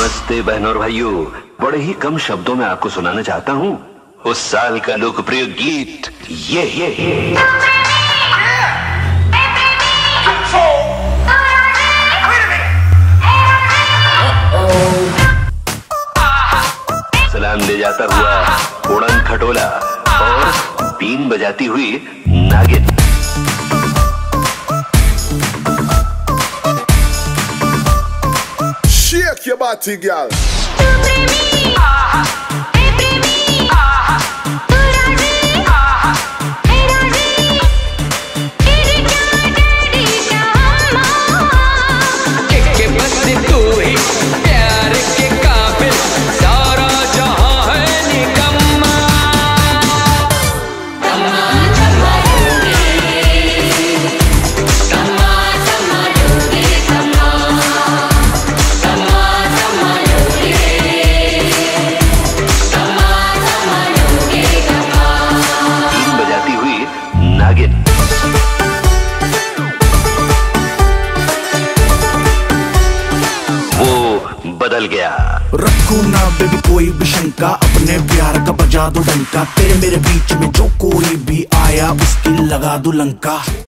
नमस्ते बहनों और भाइयों, बड़े ही कम शब्दों में आपको सुनाना चाहता हूँ उस साल का लोकप्रिय गीत ये। सलाम ले जाता हुआ उड़न खटोला और बीन बजाती हुई नागिन। Shake your body, girl. बदल गया। रखो ना बेबी कोई भी शंका, अपने प्यार का बजा दो डंका, तेरे मेरे बीच में जो कोई भी आया उसकी लगा दो लंका।